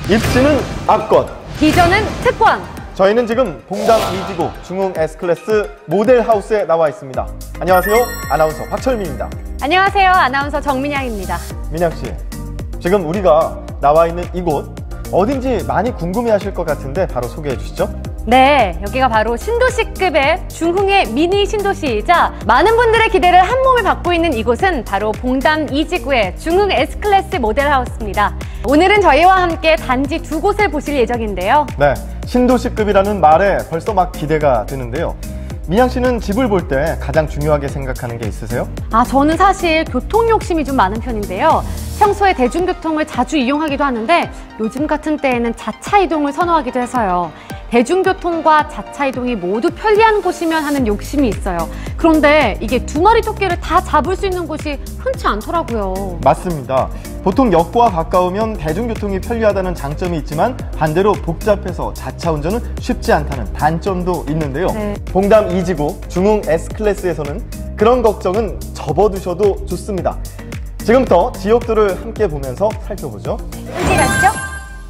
입지는 압권, 비전은 특권. 저희는 지금 봉담 2지구 중흥 S클래스 모델하우스에 나와 있습니다. 안녕하세요, 아나운서 박철민입니다. 안녕하세요, 아나운서 정민양입니다. 민양씨, 지금 우리가 나와 있는 이곳 어딘지 많이 궁금해하실 것 같은데 바로 소개해 주시죠. 네, 여기가 바로 신도시급의 중흥의 미니 신도시이자 많은 분들의 기대를 한 몸에 받고 있는 이곳은 바로 봉담 2지구의 중흥 S클래스 모델하우스입니다. 오늘은 저희와 함께 단지 두 곳을 보실 예정인데요. 네, 신도시급이라는 말에 벌써 막 기대가 되는데요. 민양 씨는 집을 볼 때 가장 중요하게 생각하는 게 있으세요? 저는 사실 교통 욕심이 좀 많은 편인데요. 평소에 대중교통을 자주 이용하기도 하는데 요즘 같은 때에는 자차 이동을 선호하기도 해서요. 대중교통과 자차 이동이 모두 편리한 곳이면 하는 욕심이 있어요. 그런데 이게 두 마리 토끼를 다 잡을 수 있는 곳이 흔치 않더라고요. 맞습니다. 보통 역과 가까우면 대중교통이 편리하다는 장점이 있지만 반대로 복잡해서 자차 운전은 쉽지 않다는 단점도 있는데요. 네. 봉담 2지구 중흥 S클래스에서는 그런 걱정은 접어두셔도 좋습니다. 지금부터 지역도를 함께 보면서 살펴보죠. 함께 가시죠.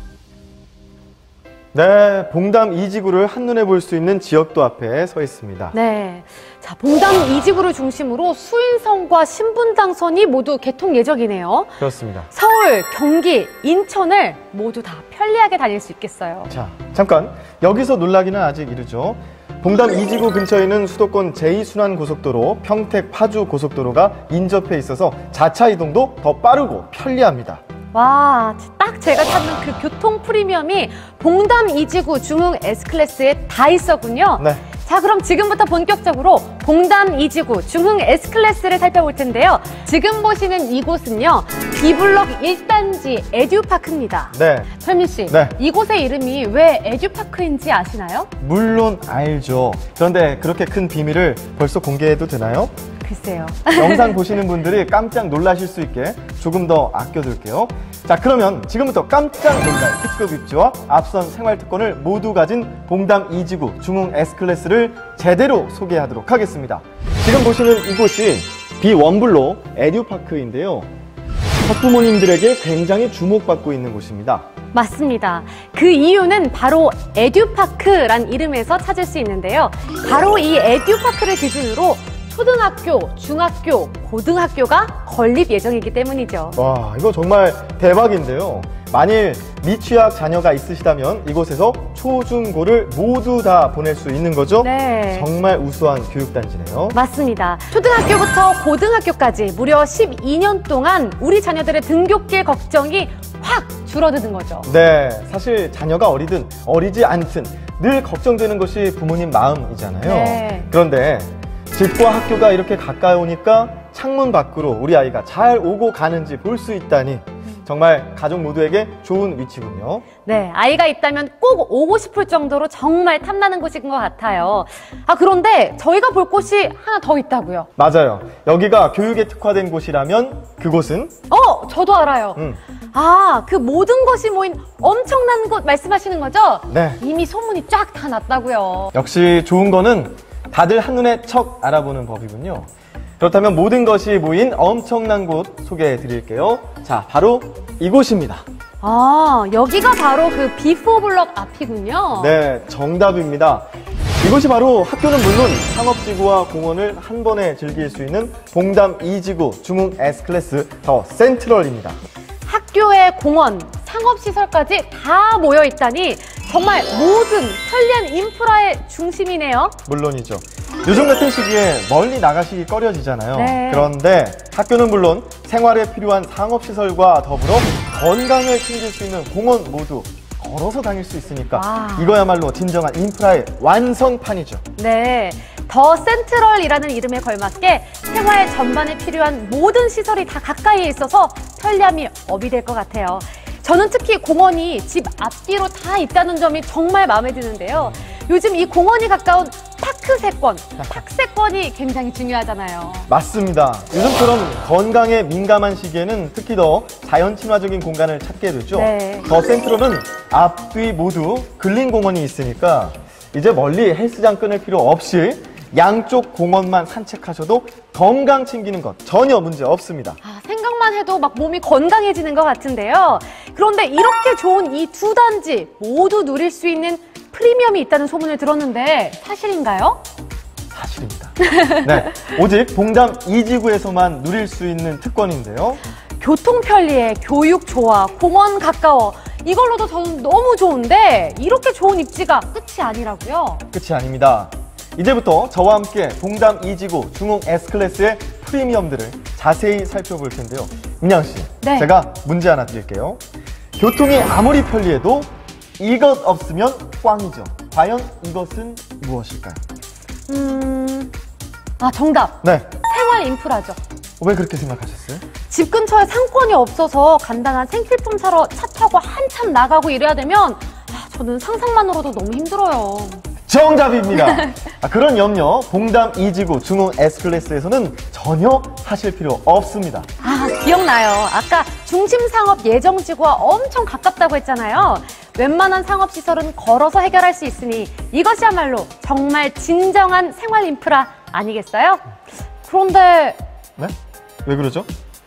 네, 봉담 2지구를 한눈에 볼 수 있는 지역도 앞에 서 있습니다. 네, 자, 봉담 2지구를 중심으로 수인선과 신분당선이 모두 개통 예정이네요. 그렇습니다. 서울, 경기, 인천을 모두 다 편리하게 다닐 수 있겠어요. 자, 잠깐 여기서 놀라기는 아직 이르죠. 봉담 2지구 근처에는 수도권 제2순환고속도로, 평택 파주 고속도로가 인접해 있어서 자차 이동도 더 빠르고 편리합니다. 와, 딱 제가 찾는 그 교통 프리미엄이 봉담 2지구 중흥 S클래스에 다 있었군요. 네. 자, 그럼 지금부터 본격적으로 봉담 2지구 중흥 S클래스를 살펴볼 텐데요. 지금 보시는 이곳은요, B블럭 1단지 에듀파크입니다. 네. 철민 씨, 네. 이곳의 이름이 왜 에듀파크인지 아시나요? 물론 알죠. 그런데 그렇게 큰 비밀을 벌써 공개해도 되나요? 글쎄요. 영상 보시는 분들이 깜짝 놀라실 수 있게 조금 더 아껴둘게요. 자, 그러면 지금부터 깜짝 놀랄 특급 입지와 앞선 생활특권을 모두 가진 봉담 2지구 중흥 S클래스를 제대로 소개하도록 하겠습니다. 지금 보시는 이곳이 B1블록 에듀파크인데요. 학부모님들에게 굉장히 주목받고 있는 곳입니다. 맞습니다. 그 이유는 바로 에듀파크란 이름에서 찾을 수 있는데요. 바로 이 에듀파크를 기준으로 초등학교, 중학교, 고등학교가 건립 예정이기 때문이죠. 와, 이거 정말 대박인데요. 만일 미취학 자녀가 있으시다면 이곳에서 초중고를 모두 다 보낼 수 있는 거죠? 네. 정말 우수한 교육단지네요. 맞습니다. 초등학교부터 고등학교까지 무려 12년 동안 우리 자녀들의 등굣길 걱정이 확 줄어드는 거죠. 네, 사실 자녀가 어리든 어리지 않든 늘 걱정되는 것이 부모님 마음이잖아요. 네. 그런데 집과 학교가 이렇게 가까이 오니까 창문 밖으로 우리 아이가 잘 오고 가는지 볼 수 있다니 정말 가족 모두에게 좋은 위치군요. 네, 아이가 있다면 꼭 오고 싶을 정도로 정말 탐나는 곳인 것 같아요. 그런데 저희가 볼 곳이 하나 더 있다고요. 맞아요. 여기가 교육에 특화된 곳이라면 그곳은? 저도 알아요. 그 모든 것이 모인 엄청난 곳 말씀하시는 거죠? 네. 이미 소문이 쫙 다 났다고요. 역시 좋은 거는 다들 한눈에 척 알아보는 법이군요. 그렇다면 모든 것이 모인 엄청난 곳 소개해 드릴게요. 자, 바로 이곳입니다. 여기가 바로 그 B4블럭 앞이군요. 네, 정답입니다. 이곳이 바로 학교는 물론 상업지구와 공원을 한 번에 즐길 수 있는 봉담 2지구 중흥 S클래스 더 센트럴입니다. 학교에 공원, 상업시설까지 다 모여 있다니 정말 모든 편리한 인프라의 중심이네요. 물론이죠. 요즘 같은 시기에 멀리 나가시기 꺼려지잖아요. 네. 그런데 학교는 물론 생활에 필요한 상업시설과 더불어 건강을 챙길 수 있는 공원 모두 걸어서 다닐 수 있으니까 이거야말로 진정한 인프라의 완성판이죠. 네, 더 센트럴이라는 이름에 걸맞게 생활 전반에 필요한 모든 시설이 다 가까이에 있어서 편리함이 업이 될 것 같아요. 저는 특히 공원이 집 앞뒤로 다 있다는 점이 정말 마음에 드는데요. 요즘 이 공원이 가까운 파크세권, 탁세권이 굉장히 중요하잖아요. 맞습니다. 요즘처럼 건강에 민감한 시기에는 특히 더 자연 친화적인 공간을 찾게 되죠. 네. 더 센트럴은 앞뒤 모두 근린 공원이 있으니까 이제 멀리 헬스장 끊을 필요 없이 양쪽 공원만 산책하셔도 건강 챙기는 것 전혀 문제 없습니다. 생각만 해도 막 몸이 건강해지는 것 같은데요. 그런데 이렇게 좋은 이 두 단지 모두 누릴 수 있는 프리미엄이 있다는 소문을 들었는데 사실인가요? 사실입니다. 네, 오직 봉담 2지구에서만 누릴 수 있는 특권인데요. 교통 편리해, 교육 좋아, 공원 가까워. 이걸로도 저는 너무 좋은데 이렇게 좋은 입지가 끝이 아니라고요? 끝이 아닙니다. 이제부터 저와 함께 봉담 2지구 중흥 S클래스의 프리미엄들을 자세히 살펴볼 텐데요. 민양 씨, 네. 제가 문제 하나 드릴게요. 교통이 아무리 편리해도 이것 없으면 꽝이죠. 과연 이것은 무엇일까요? 정답. 네, 생활 인프라죠. 왜 그렇게 생각하셨어요? 집 근처에 상권이 없어서 간단한 생필품 사러 차 타고 한참 나가고 이래야 되면 저는 상상만으로도 너무 힘들어요. 정답입니다. 그런 염려 봉담 2지구 중흥 S클래스에서는 전혀 하실 필요 없습니다. 기억나요. 아까 중심상업 예정지구와 엄청 가깝다고 했잖아요. 웬만한 상업시설은 걸어서 해결할 수 있으니 이것이야말로 정말 진정한 생활 인프라 아니겠어요? 그런데 네? 왜 그러죠?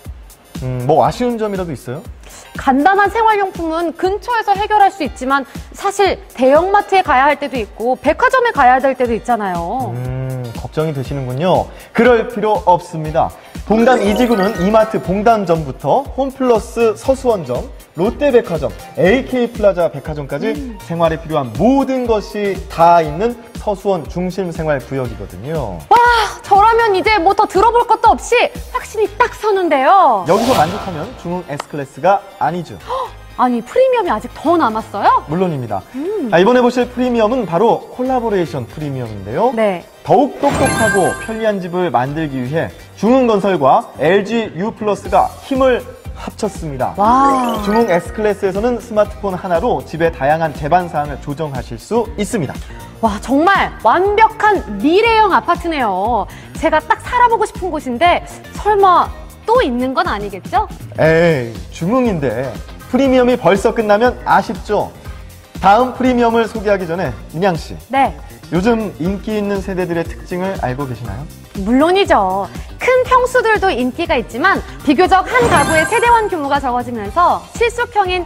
뭐 아쉬운 점이라도 있어요? 간단한 생활용품은 근처에서 해결할 수 있지만 사실 대형마트에 가야 할 때도 있고 백화점에 가야 될 때도 있잖아요. 걱정이 되시는군요. 그럴 필요 없습니다. 봉담 2지구는 이마트 봉담점부터 홈플러스 서수원점, 롯데백화점, AK플라자 백화점까지 생활에 필요한 모든 것이 다 있는 서수원 중심생활구역이거든요. 와, 저라면 이제 뭐 더 들어볼 것도 없이 확신이 딱 서는데요. 여기서 만족하면 중흥 S클래스가 아니죠. 아니, 프리미엄이 아직 더 남았어요? 물론입니다. 이번에 보실 프리미엄은 바로 콜라보레이션 프리미엄인데요. 네. 더욱 똑똑하고 편리한 집을 만들기 위해 중흥건설과 LG U+가 힘을 합쳤습니다. 와. 중흥 S클래스에서는 스마트폰 하나로 집의 다양한 제반 사항을 조정하실 수 있습니다. 와, 정말 완벽한 미래형 아파트네요. 제가 딱 살아보고 싶은 곳인데 설마 또 있는 건 아니겠죠? 에이, 중흥인데 프리미엄이 벌써 끝나면 아쉽죠? 다음 프리미엄을 소개하기 전에 민양 씨, 네. 요즘 인기 있는 세대들의 특징을 알고 계시나요? 물론이죠. 큰 평수들도 인기가 있지만 비교적 한 가구의 세대원 규모가 적어지면서 실속형인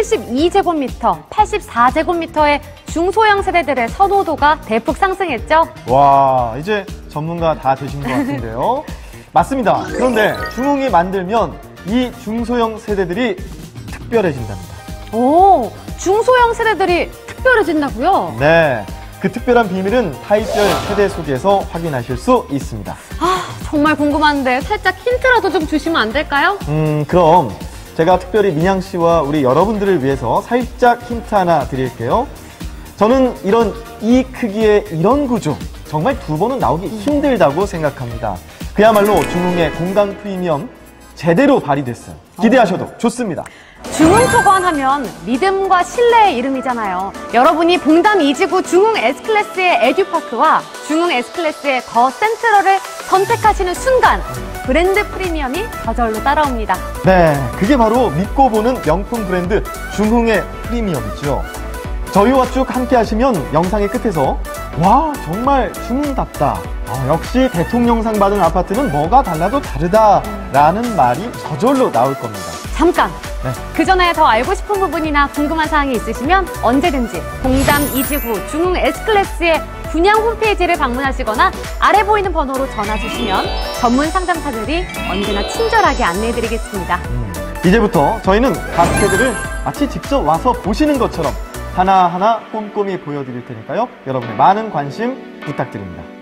72제곱미터, 84제곱미터의 중소형 세대들의 선호도가 대폭 상승했죠. 와, 이제 전문가 다 되신 것 같은데요. 맞습니다. 그런데 중흥이 만들면 이 중소형 세대들이 특별해진답니다. 오, 중소형 세대들이 특별해진다고요? 네, 그 특별한 비밀은 타입별 세대 소개에서 확인하실 수 있습니다. 정말 궁금한데 살짝 힌트라도 좀 주시면 안 될까요? 그럼 제가 특별히 민양 씨와 우리 여러분들을 위해서 살짝 힌트 하나 드릴게요. 저는 이 크기의 이런 구조 정말 두 번은 나오기 힘들다고 생각합니다. 그야말로 중흥의 공간 프리미엄 제대로 발휘됐어요. 기대하셔도 좋습니다. 중흥초관 하면 믿음과 신뢰의 이름이잖아요. 여러분이 봉담 2지구 중흥 S클래스의 에듀파크와 중흥 S클래스의 더 센트럴을 선택하시는 순간 브랜드 프리미엄이 저절로 따라옵니다. 네, 그게 바로 믿고 보는 명품 브랜드 중흥의 프리미엄이죠. 저희와 쭉 함께 하시면 영상의 끝에서 와, 정말 중흥답다. 역시 대통령상 받은 아파트는 뭐가 달라도 다르다 라는 말이 저절로 나올 겁니다. 잠깐! 네. 그 전에 더 알고 싶은 부분이나 궁금한 사항이 있으시면 언제든지 봉담 2지구 중흥 S클래스의 분양 홈페이지를 방문하시거나 아래 보이는 번호로 전화 주시면 전문 상담사들이 언제나 친절하게 안내해드리겠습니다. 이제부터 저희는 각 세대를 마치 직접 와서 보시는 것처럼 하나하나 꼼꼼히 보여드릴 테니까요. 여러분의 많은 관심 부탁드립니다.